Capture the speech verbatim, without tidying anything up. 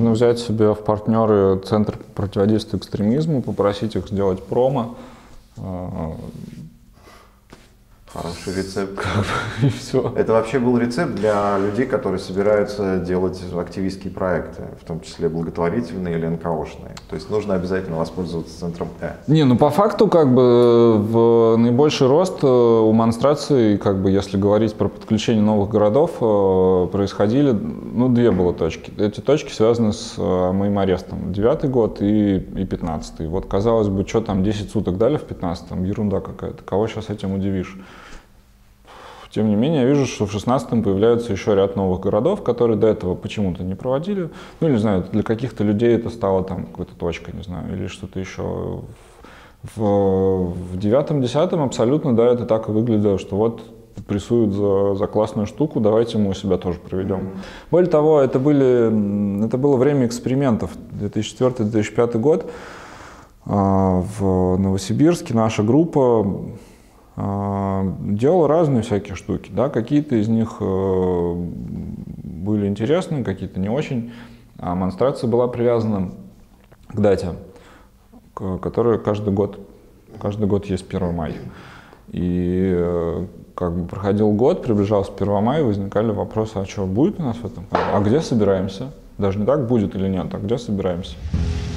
Можно взять себе в партнеры Центр противодействия экстремизму, попросить их сделать промо. Хороший рецепт. И все. Это вообще был рецепт для людей, которые собираются делать активистские проекты, в том числе благотворительные или эн ка о-шные. То есть нужно обязательно воспользоваться центром Э. Не, ну по факту как бы в наибольший рост у монстрации, как бы если говорить про подключение новых городов, происходили, ну две было точки. Эти точки связаны с моим арестом. Девятый год и, и пятнадцатый. Вот казалось бы, что там десять суток дали в пятнадцатом, ерунда какая-то. Кого сейчас этим удивишь? Тем не менее, я вижу, что в шестнадцатом появляется еще ряд новых городов, которые до этого почему-то не проводили. Ну, не знаю, для каких-то людей это стало там какой-то точкой, не знаю, или что-то еще. В, в девятом-десятом абсолютно, да, это так и выглядело, что вот прессуют за, за классную штуку, давайте мы у себя тоже проведем. Mm-hmm. Более того, это, были, это было время экспериментов. две тысячи четвёртый — две тысячи пятый год. В Новосибирске наша группа делал разные всякие штуки, да, какие-то из них были интересны, какие-то не очень. А монстрация была привязана к дате, которая каждый год, каждый год есть первое мая. И как бы проходил год, приближался первое мая, возникали вопросы, а что будет у нас в этом году? А где собираемся? Даже не так будет или нет, а где собираемся?